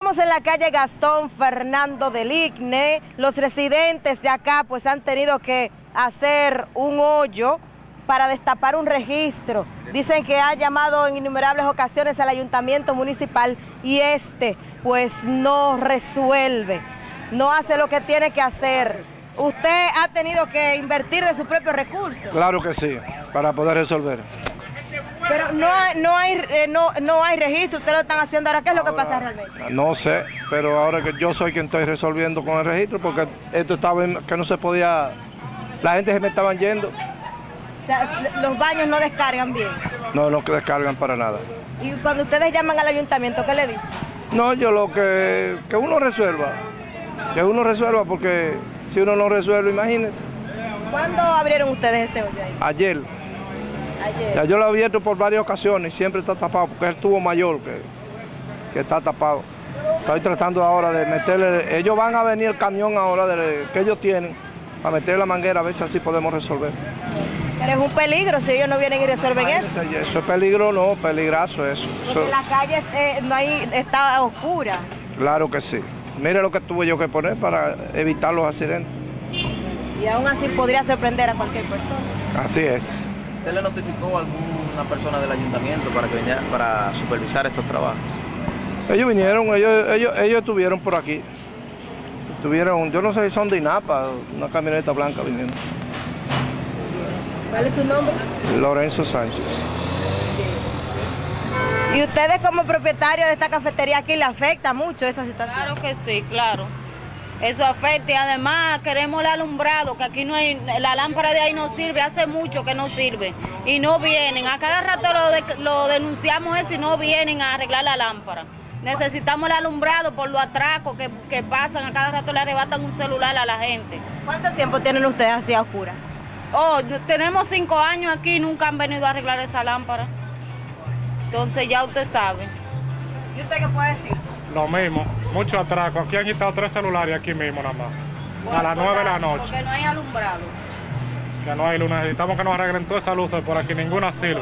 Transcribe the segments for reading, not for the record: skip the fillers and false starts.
Estamos en la calle Gastón Fernando del Igne. Los residentes de acá pues han tenido que hacer un hoyo para destapar un registro. Dicen que ha llamado en innumerables ocasiones al ayuntamiento municipal y pues no resuelve, no hace lo que tiene que hacer. ¿Usted ha tenido que invertir de sus propios recursos? Claro que sí, para poder resolver. Pero no hay registro, ustedes lo están haciendo ahora. ¿Qué es lo que pasa realmente? No sé, pero ahora que yo soy quien estoy resolviendo con el registro, porque esto estaba que no se podía, la gente se me estaban yendo. O sea, los baños no descargan bien. No que descargan para nada. Y cuando ustedes llaman al ayuntamiento, ¿qué le dicen? No, yo lo que uno resuelva, porque si uno no resuelve, imagínense. ¿Cuándo abrieron ustedes ese hoyo ahí? Ayer. Ya yo lo he abierto por varias ocasiones y siempre está tapado, porque es el tubo mayor que está tapado. Estoy tratando ahora de meterle, ellos van a venir el camión ahora que ellos tienen, a meter la manguera, a ver si así podemos resolver. Pero es un peligro si ellos no vienen y resuelven eso. Eso es peligro, no, peligroso eso. Porque la calle está oscura. Claro que sí. Mire lo que tuve yo que poner para evitar los accidentes. Y aún así podría sorprender a cualquier persona. Así es. ¿Usted le notificó a alguna persona del ayuntamiento para que viniera para supervisar estos trabajos? Ellos vinieron, ellos estuvieron por aquí. Estuvieron, yo no sé si son de INAPA, una camioneta blanca vinieron. ¿Cuál es su nombre? Lorenzo Sánchez. ¿Y ustedes como propietarios de esta cafetería aquí le afecta mucho esa situación? Claro que sí, claro. Eso afecta y además queremos el alumbrado, que aquí no hay, la lámpara de ahí no sirve, hace mucho que no sirve. Y no vienen, a cada rato lo denunciamos eso y no vienen a arreglar la lámpara. Necesitamos el alumbrado por los atracos que pasan, a cada rato le arrebatan un celular a la gente. ¿Cuánto tiempo tienen ustedes así a oscuras? Oh, tenemos 5 años aquí y nunca han venido a arreglar esa lámpara. Entonces ya usted sabe. ¿Y usted qué puede decir? Lo mismo, mucho atraco. Aquí han quitado 3 celulares aquí mismo nada más. Bueno, a las 9 de la noche. Porque no hay alumbrado. Que no hay luz. Necesitamos que nos arreglen todas esas luces por aquí. Ninguna sirve.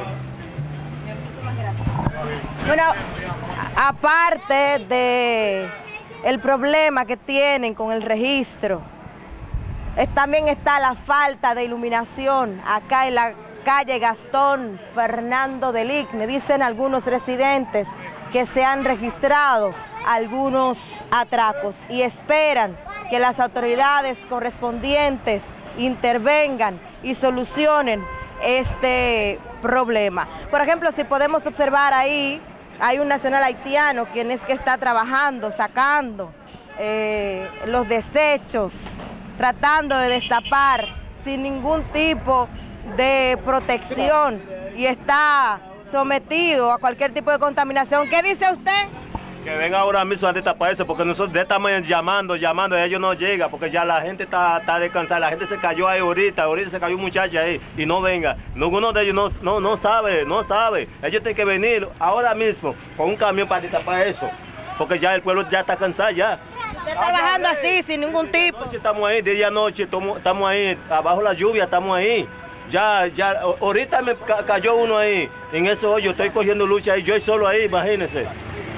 Bueno, aparte de el problema que tienen con el registro, también está la falta de iluminación acá en la calle Gastón Fernando del Igne. Dicen algunos residentes que se han registrado algunos atracos y esperan que las autoridades correspondientes intervengan y solucionen este problema. Por ejemplo, si podemos observar ahí, hay un nacional haitiano quien es que está trabajando, sacando los desechos, tratando de destapar sin ningún tipo de protección y está sometido a cualquier tipo de contaminación. ¿Qué dice usted? Que venga ahora mismo a destaparse, porque nosotros estamos llamando, y ellos no llegan, porque ya la gente está descansada, la gente se cayó ahí ahorita se cayó un muchacho ahí y no venga. Ninguno de ellos no sabe, ellos tienen que venir ahora mismo con un camión para destapar eso, porque ya el pueblo ya está cansado ya. ¿Usted está trabajando así, sin ningún tipo? Estamos ahí, de día a noche, estamos ahí, abajo la lluvia, estamos ahí. Ya, ahorita me cayó uno ahí, en ese hoyo, estoy cogiendo lucha ahí, yo solo ahí, imagínense.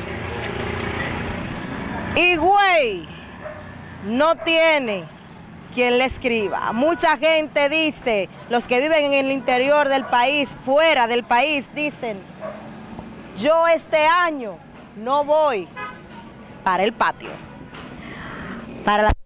Y güey, no tiene quien le escriba. Mucha gente dice, los que viven en el interior del país, fuera del país, dicen, yo este año no voy para el patio. Para la